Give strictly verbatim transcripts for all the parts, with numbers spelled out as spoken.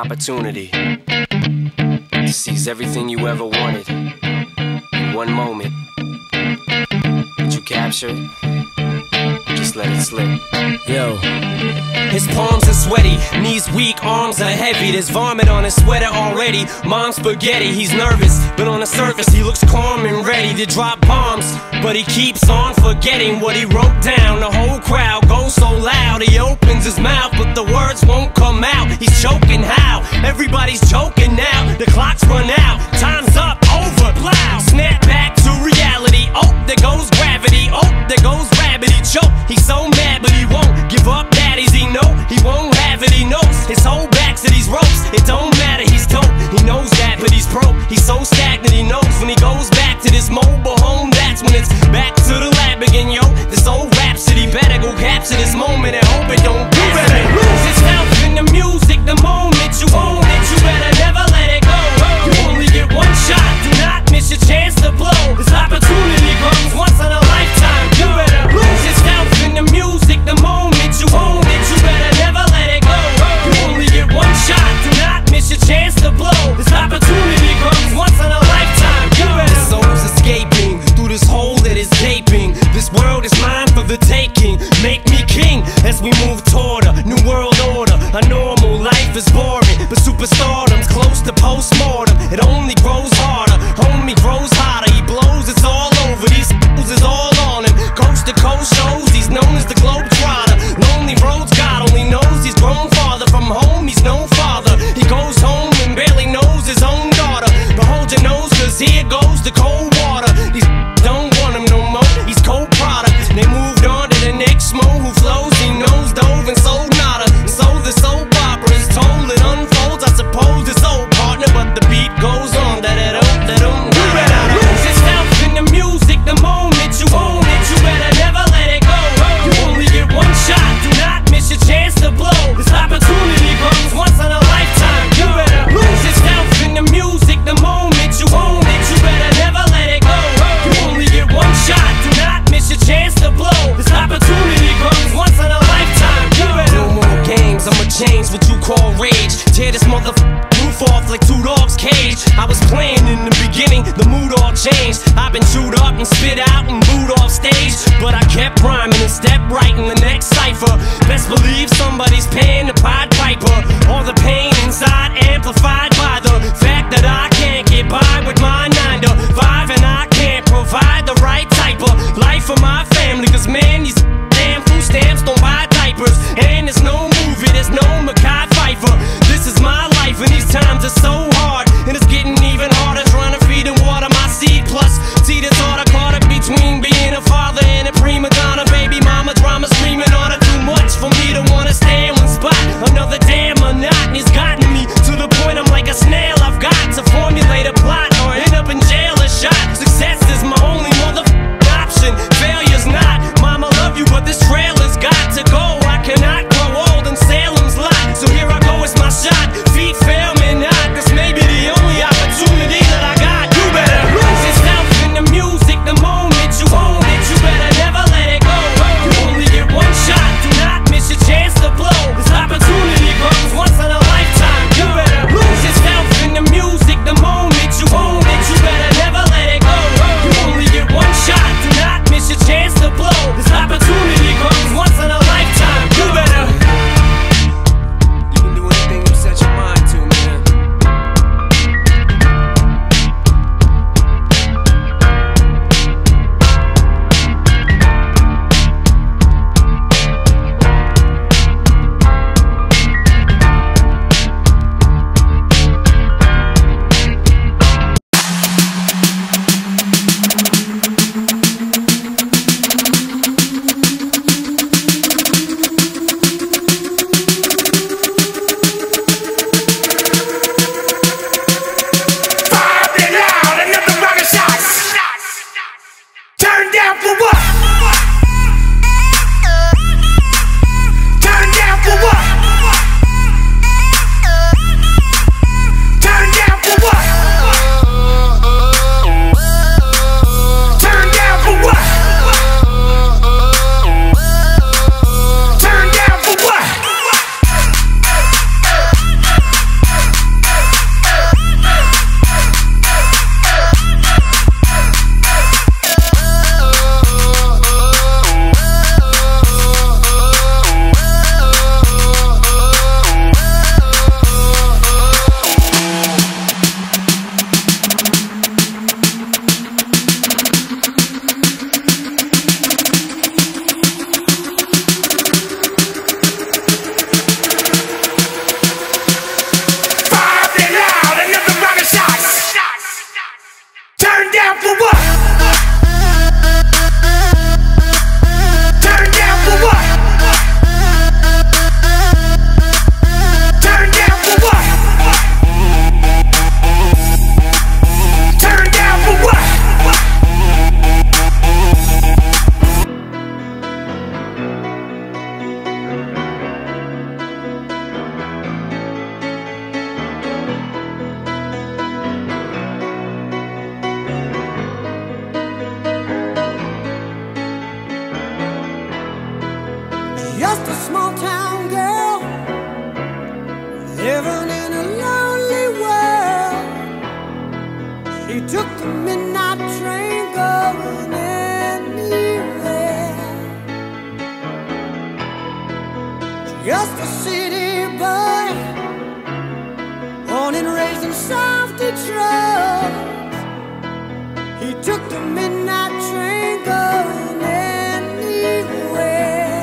opportunity to seize everything you ever wanted in one moment. Did you capture it? Just let it slip. Yo. His palms are sweaty, knees weak, arms are heavy. There's vomit on his sweater already. Mom's spaghetti, he's nervous, but on the surface he looks calm and ready to drop bombs. But he keeps on forgetting what he wrote down. The whole crowd goes so loud, he opens his mouth, but the words won't come out. He's choking how? Everybody's joking now. The clock's run out, time's up, over, plow. Snap back to reality, oh, there goes gravity. Oh, there goes rabbit, he choke. He's so mad, but he won't give up. Daddies, he know he won't have it, he knows his whole back's to these ropes. It don't matter, he's dope, he knows that, but he's broke. He's so stagnant, he knows when he goes back to this mobile home, that's when it's back to the lab again, yo. This old rhapsody better go capture this moment and hope it don't pass. You better lose yourself in the music the moment you own it. You better never let it go. You only get one shot, do not miss your chance to blow. This opportunity comes once in a lifetime. You better lose yourself in the music the moment you own it. You better never let it go. You only get one shot, do not miss your chance to blow. This opportunity comes once in a lifetime. You better. The soul's escaping through this hole that is gaping. This world is mine for the taking. Make me king as we move toward a new world order. A normal life is boring, but superstardom's close to postmortem. It only grows harder, homie grows hotter. He blows, it's all over. These fools is all on him. Coast to coast shows, he's known as the Globetrotter. Lonely roads, God only knows he's grown farther from home. He's no father. He goes home and barely knows his own daughter. But hold your nose, cause here goes the cold water. These don't want him no more. He's cold product. They moved on to the next mo who flows. He knows dove and sold nada. And so the soap opera is told. It unfolds. I suppose it's old partner, but the beat goes on. Da da da da da. You better lose yourself in the music the moment you own it. You better never let it go. You only get one shot. Do not miss your chance to blow. This opportunity comes once in a lifetime. You better lose yourself in the music the moment you own it. You better never let it go. You only get one shot. Do not miss your chance to blow. This opportunity comes once in a lifetime. You better. No more games. I'ma change what you call rage. Tear this motherfucker roof off like two dogs' cage. I was playing in the beginning, the mood all changed. I've been chewed up and spit out and booed off stage, but I kept rhyming and stepped right in the next cipher. Best believe somebody's paying the Pied Piper. All the pain inside amplified by the fact that I can't get by with my nine to five, and I can't provide the right type of life for my family. Cause man, these damn food stamps don't buy diapers, and there's no movie, there's no Mackay Pfeiffer. This is my life, and these times are so hard, and it's getting even harder trying to feed and water my seed. Plus, see this order caught up between being a father and a prima donna. Baby mama drama screaming on her, too much for me to wanna stay in one spot. Another damn monotony's gotten me to the point I'm like a snail. I've got to formulate a plot or end up in jail or shot. Success is my only motherfucking option. Failure's not. Mama love you, but this trailer's got to go. I cannot grow old in Salem's lot, so here I go, it's my shot. Feet fail me not. This may be the only opportunity that I got. You better took the midnight train going anywhere. Just a city boy, born and raised in South Detroit. He took the midnight train going anywhere.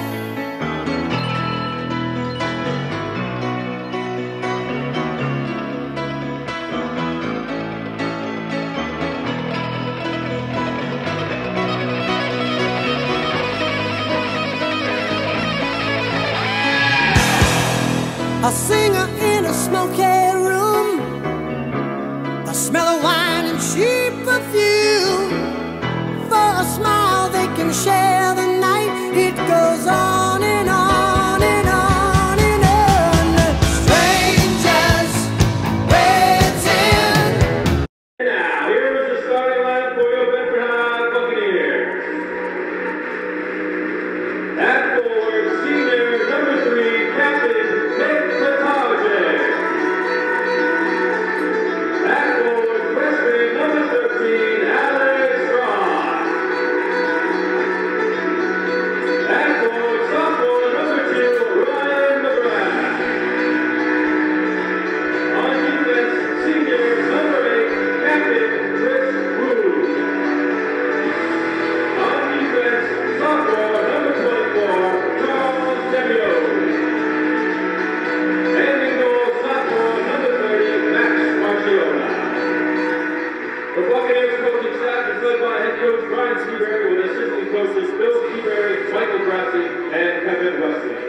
A singer in a smoky room, the smell of wine and cheap perfume. For a smile they can share the night. It goes on and on and on and on. Strangers waiting. Now, here is the starting line for your Bedford High Buccaneers. At forward, senior number three, Captain Nick Latage. At forward, freshman number thirteen, Alex Ross. At forward, sophomore number two, Ryan McGrath. On defense, senior number eight, Captain Chris Wood. On defense, sophomore number twenty-four, Charles Demio. And in goal, sophomore number thirty, Max Marchiona. The Buccaneers coaching staff is led by head coach Brian Seabury with assistant coaches Bill Seabury, Michael Grassi, and Kevin Wesley.